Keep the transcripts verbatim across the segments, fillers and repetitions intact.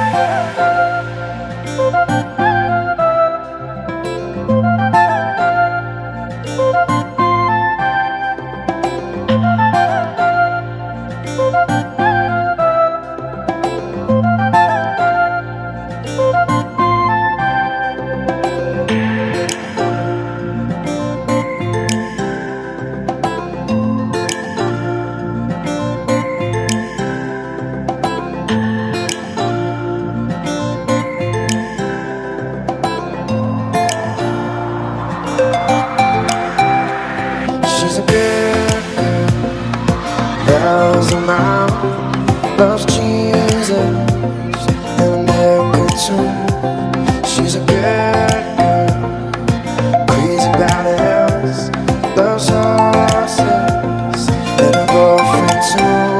She's a good girl, loves her mom, loves Jesus and America too. She's a good girl, crazy about else, loves horses and a boyfriend too.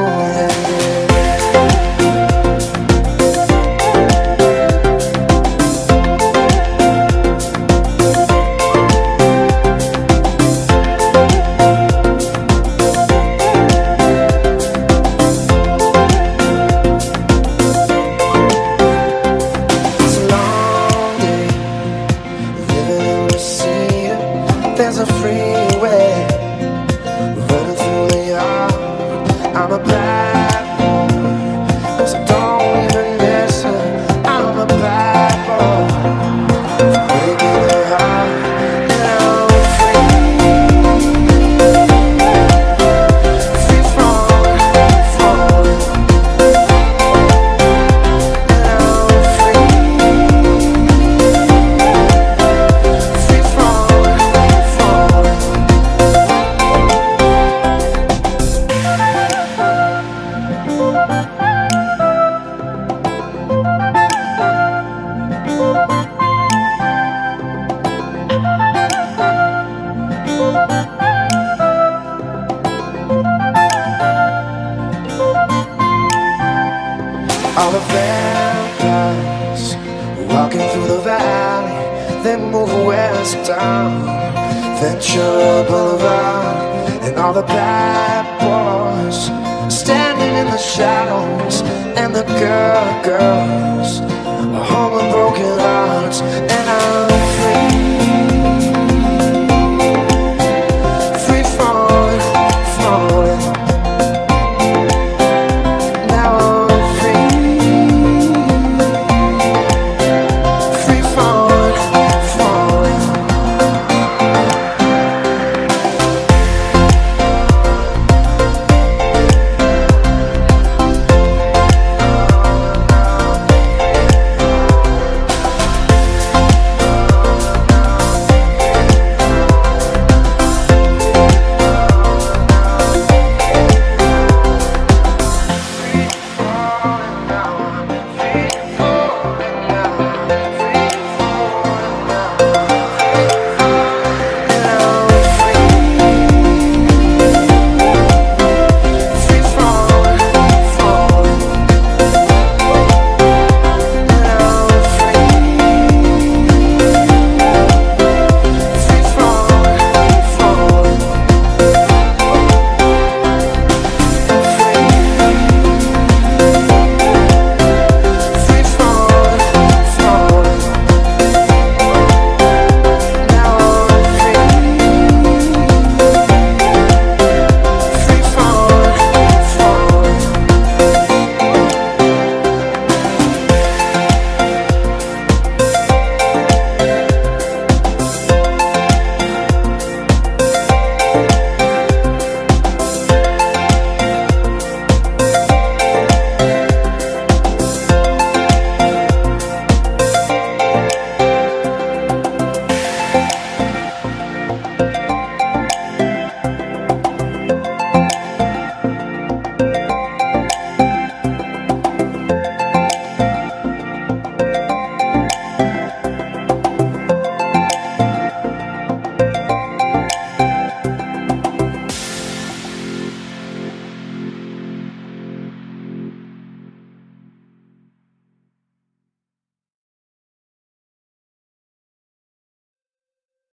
There's a freeway running through the yard. I'm a bad boy, so don't even listen. I'm a bad boy, breaking their heart. And I'm free, free falling, falling. And I'm free, free falling. All the vampires walking through the valley, they move west down Ventura Boulevard. And all the bad boys standing in the shadows, and the good girls are home with broken hearts.